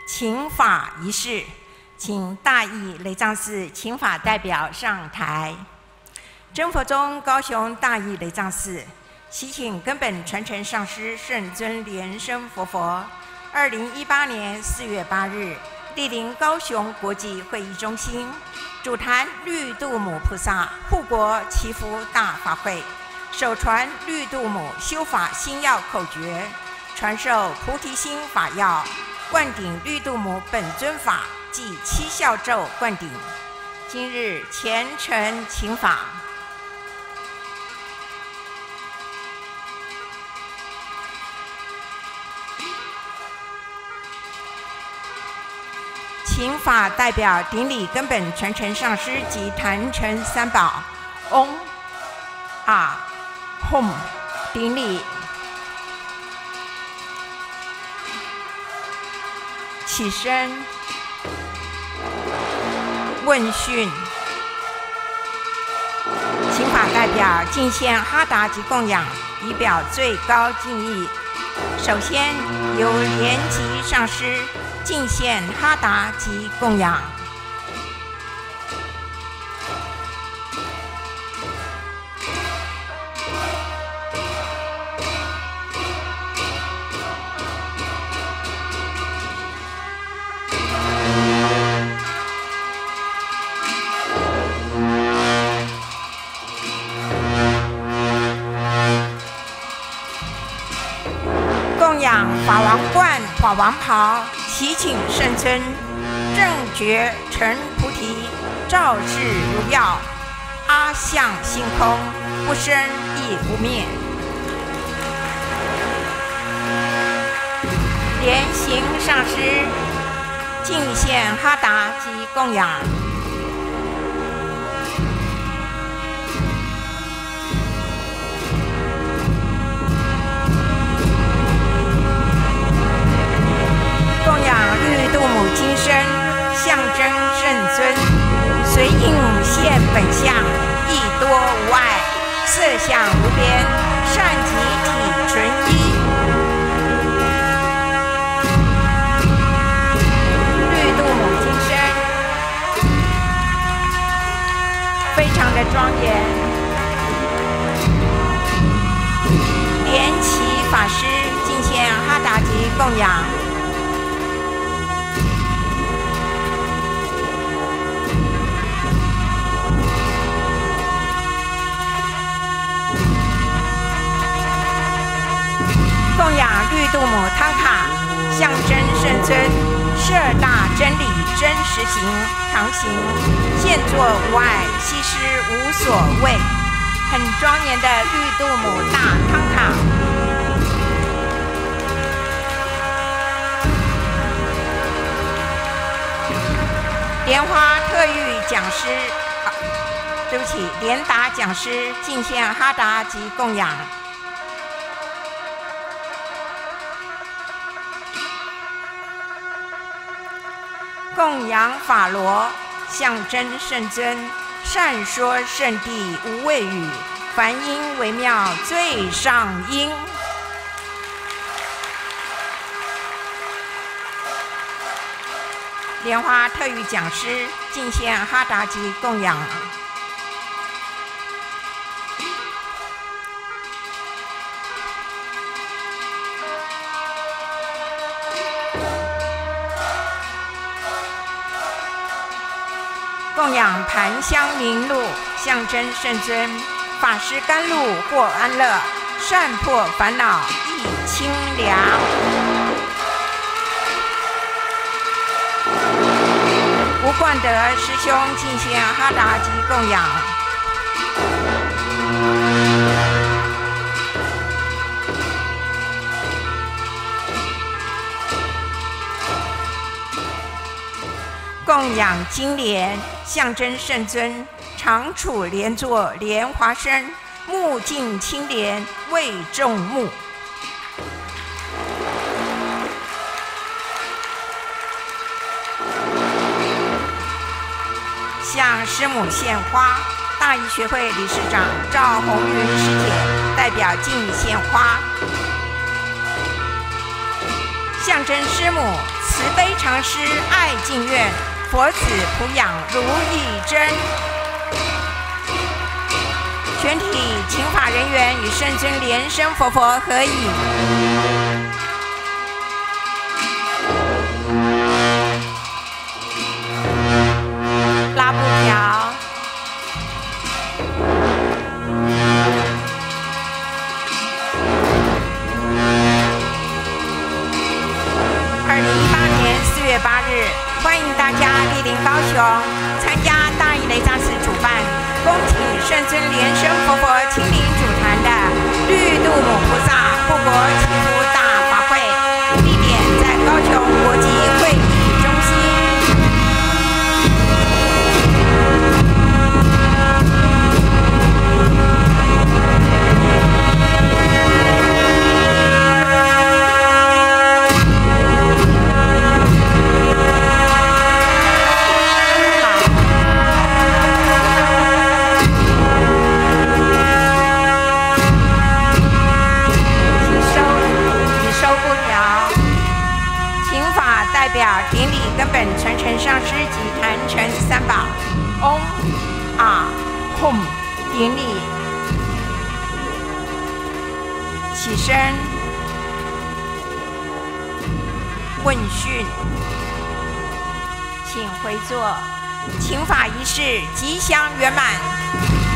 请法仪式，请大义雷藏寺请法代表上台。真佛宗高雄大义雷藏寺祈请根本传承上师圣尊莲生活佛，2018年4月8日莅临高雄国际会议中心，主坛绿度母菩萨护国祈福大法会，首传绿度母修法心要口诀，传授菩提心法要，灌顶绿度母本尊法即7孝咒灌顶。今日虔诚请法。请法代表顶礼根本传承上师及坛城三宝，Om、Hum 顶礼。起身问讯，请法代表敬献哈达及供养，以表最高敬意。首先由莲吉上师敬献哈达及供养。供养法王冠、法王袍，祈请圣尊正觉成菩提，照世如耀，阿相性空，不生亦不灭。莲行上师敬献哈达及供养。供养绿度母金身，象征圣尊，随应现本相，意多无碍，色相无边，善集体纯一。绿度母金身非常的庄严。莲奇法师敬献哈达及供养。供养绿度母汤卡，象征圣尊摄大真理真实行常行，现作无碍，悉施无所谓。很庄严的绿度母大汤卡。莲花特育讲师，对不起，莲达讲师敬献哈达及供养。供养法螺，象征圣尊善说圣谛无畏语，梵音微妙最上音。莲花特育讲师敬献哈达及供养。供养盘香明露，象征圣尊法师甘露获安乐，善破烦恼益清凉。吴冠德师兄敬献哈达及供养。供养金莲，象征圣尊常处莲座莲华身，目净清莲为众目。向师母献花，大义学会理事长赵红云师姐代表敬献花，象征师母慈悲常施爱敬愿，佛子普养如意真。全体请法人员与圣尊莲生活佛合影。拉布条。2018年4月8日，欢迎大家莅临高雄，参加大义雷藏寺主办，恭请圣尊莲生活佛亲临主坛的绿度母菩萨护国祈福大法会，地点在高雄国际会议中心。代表典礼根本传承上师及坛城三宝 ，Om Hum 典礼，起身问讯，请回座，请法仪式吉祥圆满。